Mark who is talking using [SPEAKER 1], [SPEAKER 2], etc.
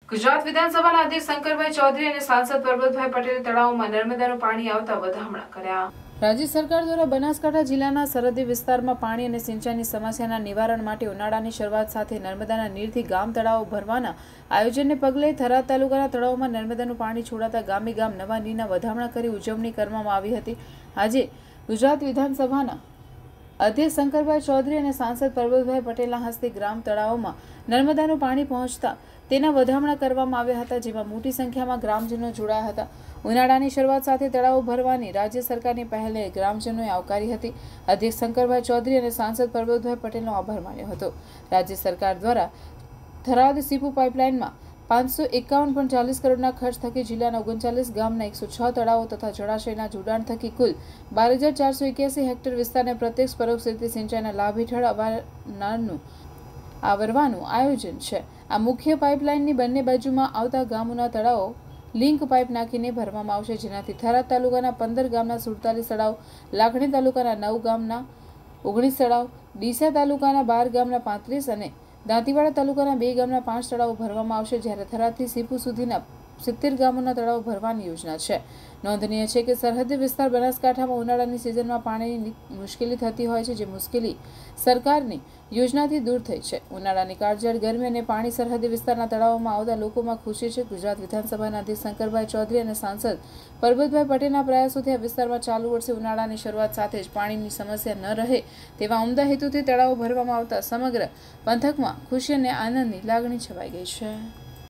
[SPEAKER 1] ગુજરાત વિધાનસભાના અધ્યક્ષ શંકરભાઈ ચૌધરી અને સાંસદ પરબતભાઈ પટેલે તળાવમાં નર્મદાનું પાણી આવતા વધામણા કર્યા। રાજ્ય સરકાર દ્વારા બનાસકાંઠા જિલ્લાના સરહદી વિસ્તારમાં પાણી અને સિંચાઈની સમસ્યાના નિવારણ માટે ઉનાળાની શરૂઆત સાથે નર્મદાના નીરથી ગામ તળાવો ભરવાના આયોજનને પગલે થરાદ તાલુકાના તળાવમાં નર્મદાનું પાણી છોડાતા ગામે ગામ નવા નીરના વધામણા કરી ઉજવણી કરવામાં આવી હતી। આજે ગુજરાત વિધાનસભાના અધ્યક્ષ શંકરભાઈ ચૌધરી અને સાંસદ પરબતભાઈ પટેલના હસ્તે ગ્રામ તળાવોમાં નર્મદાનું પાણી પહોંચતા તેના વધામણા કરવામાં આવ્યા હતા, જેમાં મોટી સંખ્યામાં ગ્રામજનો જોડાયા હતા। ઉનાળાની શરૂઆત સાથે તળાવો ભરવાની રાજ્ય સરકારની પહેલે ગ્રામજનોએ આવકારી હતી। અધ્યક્ષ શંકરભાઈ ચૌધરી અને સાંસદ પરબતભાઈ પટેલનો આભાર માન્યો હતો। રાજ્ય સરકાર દ્વારા થરાદ સીપુ પાઇપલાઇનમાં 551.40 કરોડના ખર્ચ થકી જિલ્લાના 39 ગામના 106 તળાવો તથા જળાશયના જોડાણ થકી કુલ 12,481 હેક્ટર વિસ્તારને પ્રત્યક્ષ પરોક્ષ રીતે સિંચાઈના લાભ હેઠળ આવરવાનું આયોજન છે। આ મુખ્ય પાઇપલાઇનની બંને બાજુમાં આવતા ગામોના તળાવો લિંક પાઇપ નાખીને ભરવામાં આવશે, જેનાથી થરાદ તાલુકાના 15 ગામના 47 તળાવ, લાખણી તાલુકાના 9 ગામના 19 તળાવ, ડીસા તાલુકાના 12 ગામના 35 અને દાંતીવાડા તાલુકાના 2 ગામના 5 તળાવો ભરવામાં આવશે, જ્યારે થરાદથી સીપુ સુધીના 70 ગામોના તળાવો ભરવાની યોજના છે। નોંધનીય છે કે સરહદી વિસ્તાર બનાસકાંઠામાં ઉનાળાની સિઝનમાં પાણીની મુશ્કેલી થતી હોય છે, જે મુશ્કેલી સરકારની યોજનાથી દૂર થઈ છે। ઉનાળાની કાળઝાળ ગરમી અને પાણી સરહદી વિસ્તારના તળાવોમાં આવતા લોકોમાં ખુશી છે। ગુજરાત વિધાનસભાના અધ્યક્ષ શંકરભાઈ ચૌધરી અને સાંસદ પરબતભાઈ પટેલના પ્રયાસોથી આ વિસ્તારમાં ચાલુ વર્ષે ઉનાળાની શરૂઆત સાથે જ પાણીની સમસ્યા ન રહે તેવા ઉમદા હેતુથી તળાવો ભરવામાં આવતા સમગ્ર પંથકમાં ખુશી અને આનંદની લાગણી છવાઈ ગઈ છે।